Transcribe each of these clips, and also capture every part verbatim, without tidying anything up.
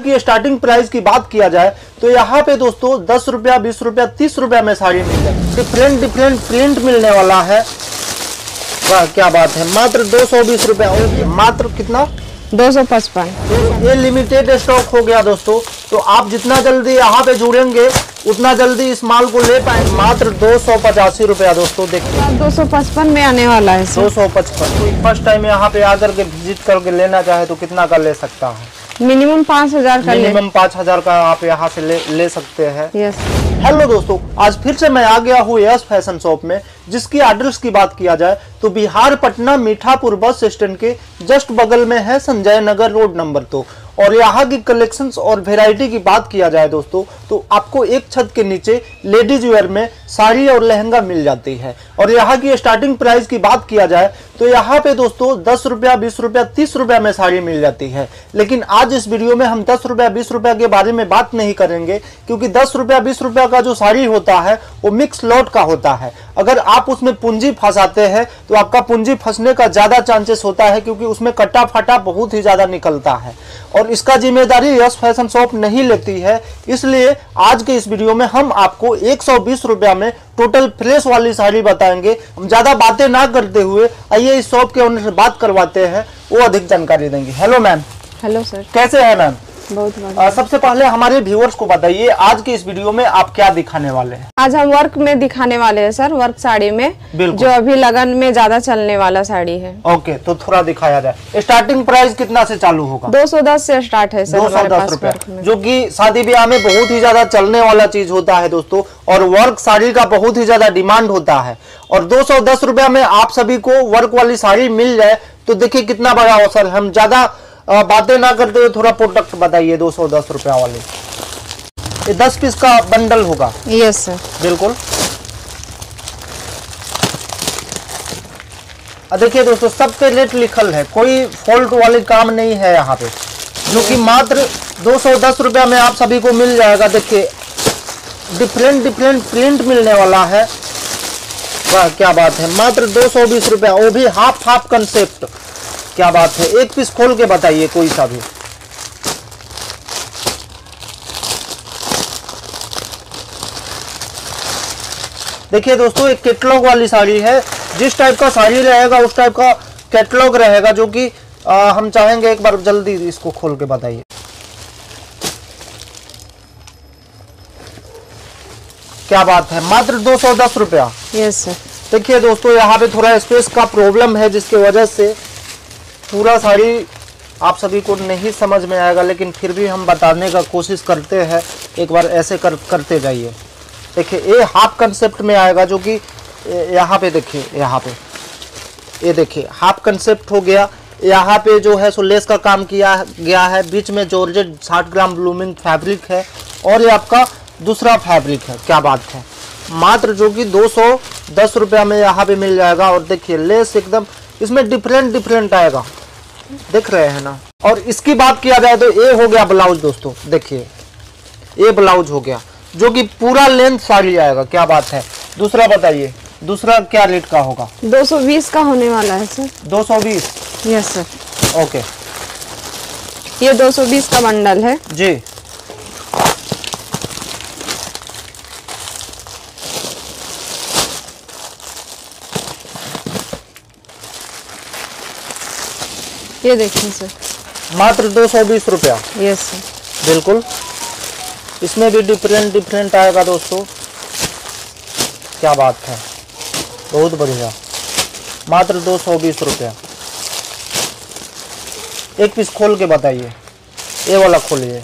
की starting price की बात किया जाए तो यहाँ पे दोस्तों दस रुपया, बीस रुपया, तीस रुपया में साड़ी मिल जाए। डिफरेंट डिफरेंट प्रिंट मिलने वाला है। वाह क्या बात है, मात्र दो सौ बीस रुपया, मात्र कितना, दो सौ पचपन। ये लिमिटेड स्टॉक हो गया दोस्तों, तो आप जितना जल्दी यहाँ पे जुड़ेंगे उतना जल्दी इस माल को ले पाएंगे। मात्र दो सौ पचासी रुपया दोस्तों, देखिए दो सौ पचपन में आने वाला है। दो सौ पचपन फर्स्ट टाइम यहाँ पे आकर के विजिट करके लेना चाहे तो कितना का ले सकता है? मिनिमम पाँच हजार का, मिनिमम पाँच हजार का आप यहाँ से ले, ले सकते हैं। यस। हेलो दोस्तों, आज फिर से मैं आ गया हूँ यस फैशन शॉप में, जिसकी एड्रेस की बात किया जाए तो बिहार पटना मीठापुर बस स्टैंड के जस्ट बगल में है संजय नगर रोड नंबर दो। और यहाँ की कलेक्शंस और वैरायटी की बात किया जाए दोस्तों तो आपको एक छत के नीचे लेडीज वेयर में साड़ी और लहंगा मिल जाती है। और यहाँ की स्टार्टिंग प्राइस की बात किया जाए तो यहाँ पे दोस्तों दस रुपया, बीस रुपया, तीस रुपया में साड़ी मिल जाती है। लेकिन आज इस वीडियो में हम दस रुपया, बीस रुपया के बारे में बात नहीं करेंगे, क्योंकि दस रुपया, बीस रुपया का जो साड़ी होता है वो मिक्स लॉट का होता है। अगर आप उसमें पूंजी फंसाते हैं तो आपका पूंजी फंसने का ज्यादा चांसेस होता है, क्योंकि उसमें कटा फटा बहुत ही ज्यादा निकलता है और इसका जिम्मेदारी यस फैशन शॉप नहीं लेती है। इसलिए आज के इस वीडियो में हम आपको एक सौ बीस रुपया में टोटल फ्रेश वाली साड़ी बताएंगे। हम ज्यादा बातें ना करते हुए आइए इस शॉप के ओनर से बात करवाते हैं, वो अधिक जानकारी देंगे। Hello ma'am. हेलो सर, कैसे हैं मैम? बहुत बढ़िया। सबसे पहले हमारे व्यूअर्स को बताइए आज के इस वीडियो में आप क्या दिखाने वाले हैं? आज हम वर्क में दिखाने वाले हैं सर, वर्क साड़ी में, जो अभी लगन में ज्यादा चलने वाला साड़ी है। ओके, तो थोड़ा दिखाया जाए। स्टार्टिंग प्राइस कितना से चालू होगा? दो सौ दस से स्टार्ट है सर, दो सौ दस रुपया, जो कि शादी ब्याह में बहुत ही ज्यादा चलने वाला चीज होता है दोस्तों, और वर्क साड़ी का बहुत ही ज्यादा डिमांड होता है। और दो सौ दस रुपया में आप सभी को वर्क वाली साड़ी मिल जाए तो देखिए कितना बड़ा अवसर। हम ज्यादा बातें ना करते हुए थोड़ा प्रोडक्ट बताइए। दो सौ दस रुपया वाले, ये दस पीस का बंडल होगा? यस सर, बिल्कुल। देखिए दोस्तों, सब पे रेट लिखल है, कोई फॉल्ट वाली काम नहीं है यहाँ पे, जो कि मात्र दो सौ दस रुपया में आप सभी को मिल जाएगा। देखिए डिफरेंट डिफरेंट प्रिंट मिलने वाला है। वाह क्या बात है, मात्र दो सौ बीस रुपया, वो भी हाफ हाफ कंसेप्ट। क्या बात है, एक पीस खोल के बताइए कोई सा भी। देखिए दोस्तों, एक कैटलॉग वाली साड़ी है। जिस टाइप का साड़ी रहेगा उस टाइप का कैटलॉग रहेगा, जो कि हम चाहेंगे एक बार जल्दी इसको खोल के बताइए। क्या बात है, मात्र दो सौ दस रुपया। Yes sir. देखिए दोस्तों, यहाँ पे थोड़ा स्पेस का प्रॉब्लम है, जिसकी वजह से पूरा साड़ी आप सभी को नहीं समझ में आएगा, लेकिन फिर भी हम बताने का कोशिश करते हैं। एक बार ऐसे कर करते जाइए। देखिए ये हाफ कंसेप्ट में आएगा, जो कि यहाँ पे देखिए, यहाँ पे ये देखिए हाफ कंसेप्ट हो गया। यहाँ पे जो है सो लेस का काम किया गया है, बीच में जॉर्जेट साठ ग्राम ब्लूमिंग फैब्रिक है, और ये आपका दूसरा फैब्रिक है। क्या बात है, मात्र जो कि दो सौ दस रुपया में यहाँ पे मिल जाएगा। और देखिए लेस एकदम इसमें डिफरेंट डिफरेंट आएगा, देख रहे हैं ना। और इसकी बात किया जाए तो ये हो गया ब्लाउज दोस्तों। देखिए ये ब्लाउज हो गया, जो कि पूरा लेंथ साड़ी आएगा। क्या बात है। दूसरा बताइए, दूसरा क्या रेट का होगा? दो सौ बीस का होने वाला है सर। दो सौ बीस? Yes sir. ओके, ये दो सौ बीस का बंडल है जी। ये देखिए सर, मात्र दो सौ बीस रुपया। यस सर, बिल्कुल। इसमें भी डिफरेंट डिफरेंट आएगा दोस्तों। क्या बात है, बहुत बढ़िया, मात्र दो सौ बीस रुपया। एक पीस खोल के बताइए, ये वाला खोलिए।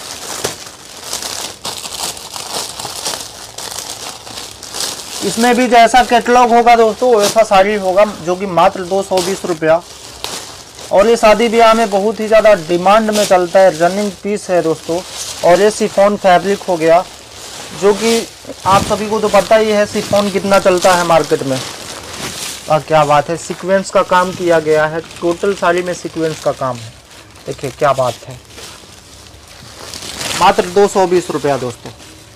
इसमें भी जैसा कैटलॉग होगा दोस्तों वैसा साड़ी होगा, जो कि मात्र दो सौ बीस रुपया। और ये शादी ब्याह में बहुत ही ज़्यादा डिमांड में चलता है, रनिंग पीस है दोस्तों। और ये शिफॉन फैब्रिक हो गया, जो कि आप सभी को तो पता ही है शिफॉन कितना चलता है मार्केट में। और क्या बात है, सीक्वेंस का काम किया गया है, टोटल साड़ी में सीक्वेंस का काम है। देखिए क्या बात है, मात्र दो सौ बीस रुपया दोस्तों।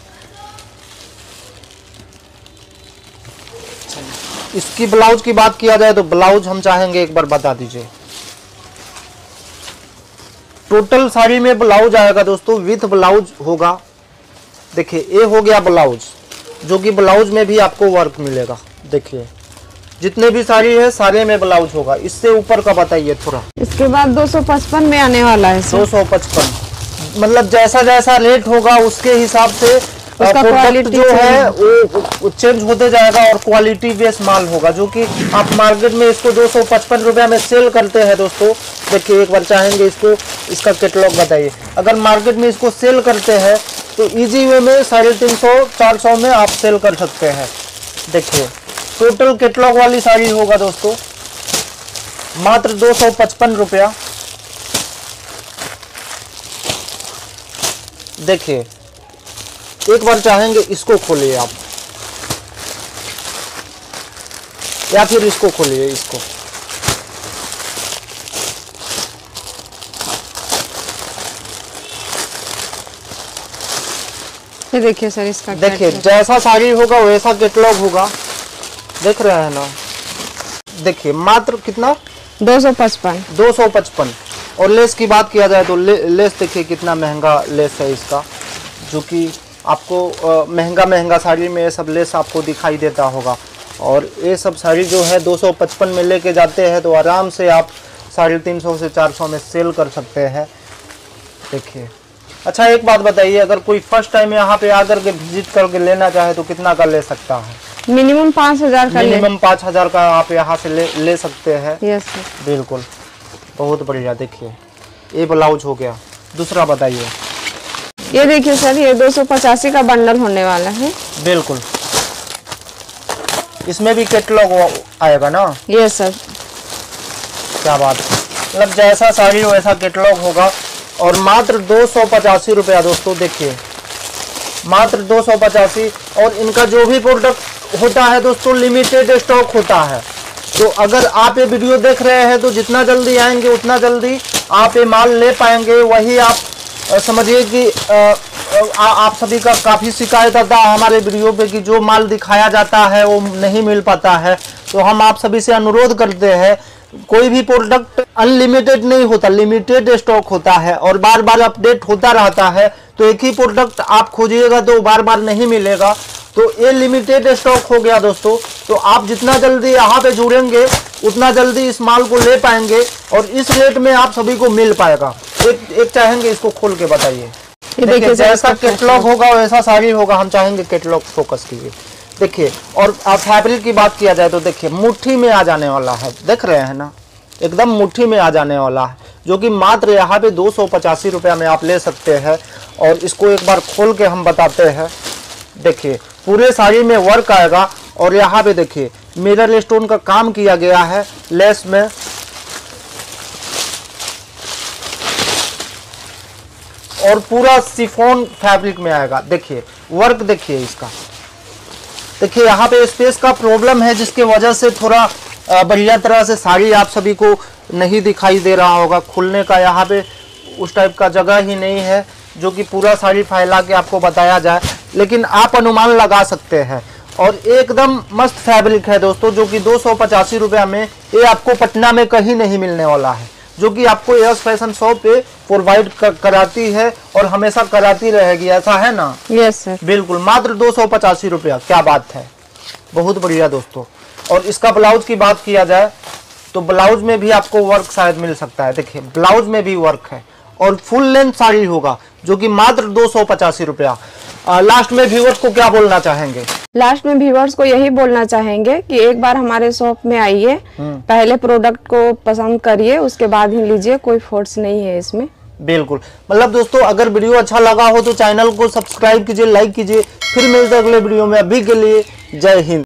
इसकी ब्लाउज की बात किया जाए तो ब्लाउज हम चाहेंगे एक बार बता दीजिए। टोटल साड़ी में ब्लाउज आएगा दोस्तों, विथ ब्लाउज होगा। देखिए ये हो गया ब्लाउज, जो कि ब्लाउज में भी आपको वर्क मिलेगा। देखिए जितने भी साड़ी है सारे में ब्लाउज होगा। इससे ऊपर का बताइए थोड़ा। इसके बाद दो सौ पचपन में आने वाला है दो सौ पचपन, मतलब जैसा जैसा रेट होगा उसके हिसाब से प्रोडक्ट जो है वो चेंज होते जाएगा और क्वालिटी बेस माल होगा, जो कि आप मार्केट में इसको दो सौ पचपन रुपया में सेल करते हैं दोस्तों। देखिए एक बार चाहेंगे इसको, इसका कैटलॉग बताइए। अगर मार्केट में इसको सेल करते हैं तो इजी वे में साढ़े तीन सौ चार सौ में आप सेल कर सकते हैं। देखिए टोटल कैटलॉग वाली साड़ी होगा दोस्तों मात्र दो सौ पचपन रुपया। देखिए एक बार चाहेंगे इसको खोलिए आप, या फिर इसको खोलिए, इसको ये देखिए सर इसका। देखिए जैसा साड़ी होगा वैसा कैटलॉग होगा, देख रहे हैं ना। देखिए मात्र कितना, दो सौ पचपन दो सौ पचपन। और लेस की बात किया जाए तो ले, लेस देखिए कितना महंगा लेस है इसका, जो कि आपको आ, महंगा महंगा साड़ी में ये सब लेस आपको दिखाई देता होगा। और ये सब साड़ी जो है दो सौ पचपन में लेके जाते हैं तो आराम से आप साढ़े तीन सौ से चार सौ में सेल कर सकते हैं। देखिए अच्छा एक बात बताइए, अगर कोई फर्स्ट टाइम यहाँ पे आकर के विजिट करके लेना चाहे तो कितना का ले सकता है? मिनिमम पाँच हजार का मिनिमम पाँच हजार का आप यहाँ से ले, ले सकते हैं। Yes sir. बिल्कुल बहुत बढ़िया। देखिए ये ब्लाउज हो गया, दूसरा बताइए। ये देखिए सर, ये दो सौ पचासी का बंडल होने वाला है। बिल्कुल इसमें भी कैटलॉग आएगा ना? Yes sir. क्या बात है, मतलब जैसा साड़ी वैसा कैटलॉग होगा। और मात्र दो सौ पचासी रुपया दोस्तों। देखिए मात्र दो सौ पचासी। और इनका जो भी प्रोडक्ट होता है दोस्तों लिमिटेड स्टॉक होता है। तो अगर आप ये वीडियो देख रहे हैं तो जितना जल्दी आएंगे उतना जल्दी आप ये माल ले पाएंगे। वही आप समझिए कि आ, आ, आप सभी का काफ़ी शिकायत आता है हमारे वीडियो पे कि जो माल दिखाया जाता है वो नहीं मिल पाता है। तो हम आप सभी से अनुरोध करते हैं, कोई भी प्रोडक्ट अनलिमिटेड नहीं होता, लिमिटेड स्टॉक होता है और बार बार अपडेट होता रहता है। तो एक ही प्रोडक्ट आप खोजिएगा तो बार बार नहीं मिलेगा। तो ये लिमिटेड स्टॉक हो गया दोस्तों। तो आप जितना जल्दी यहाँ पे जुड़ेंगे उतना जल्दी इस माल को ले पाएंगे और इस रेट में आप सभी को मिल पाएगा। एक एक चाहेंगे इसको खोल के बताइए। देखिए जैसा कैटलॉग होगा वैसा साड़ी होगा। हम चाहेंगे कैटलॉग फोकस कीजिए। देखिए और फैब्रिक की बात किया जाए तो देखिए मुट्ठी में आ जाने वाला है, देख रहे हैं ना, एकदम मुट्ठी में आ जाने वाला है, जो कि मात्र यहाँ पे दो सौ पचासी रुपया में आप ले सकते हैं। और इसको एक बार खोल के हम बताते हैं। देखिए पूरे साड़ी में वर्क आएगा और यहाँ पे देखिए मिरर स्टोन का काम किया गया है लेस में। और पूरा शिफॉन फैब्रिक में आएगा। देखिए वर्क देखिए इसका। देखिए यहाँ पे स्पेस का प्रॉब्लम है जिसके वजह से थोड़ा बढ़िया तरह से साड़ी आप सभी को नहीं दिखाई दे रहा होगा। खुलने का यहाँ पे उस टाइप का जगह ही नहीं है जो कि पूरा साड़ी फैला के आपको बताया जाए, लेकिन आप अनुमान लगा सकते हैं। और एकदम मस्त फैब्रिक है दोस्तों, जो कि दो सौ पचासी रुपया में ये आपको पटना में कहीं नहीं मिलने वाला है, जो कि आपको यस फैशन शॉप पे प्रोवाइड कर, कराती है और हमेशा कराती रहेगी। ऐसा है ना? Yes sir. बिल्कुल मात्र दो सौ पचासी रुपया। क्या बात है, बहुत बढ़िया दोस्तों। और इसका ब्लाउज की बात किया जाए तो ब्लाउज में भी आपको वर्क शायद मिल सकता है। देखिए ब्लाउज में भी वर्क है और फुल लेंथ साड़ी होगा, जो कि मात्र दो सौ पचासी रुपया। लास्ट में व्यूअर्स को क्या बोलना चाहेंगे? लास्ट में व्यूअर्स को यही बोलना चाहेंगे कि एक बार हमारे शॉप में आइए, पहले प्रोडक्ट को पसंद करिए, उसके बाद ही लीजिए, कोई फोर्स नहीं है इसमें। बिल्कुल। मतलब दोस्तों अगर वीडियो अच्छा लगा हो तो चैनल को सब्सक्राइब कीजिए, लाइक कीजिए। फिर मिलते हैं अगले वीडियो में। अभी के लिए जय हिंद।